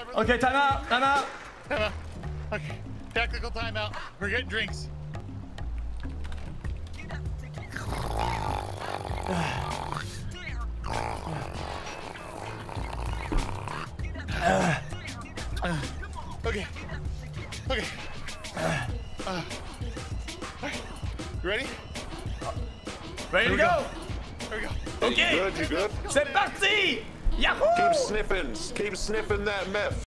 Okay, time out. Time out. Timeout. Okay. Tactical timeout. We're getting drinks. Okay. Okay. You ready? Ready to go. There we go. Okay. You good? C'est parti. Yahoo! Keep sniffing that meth.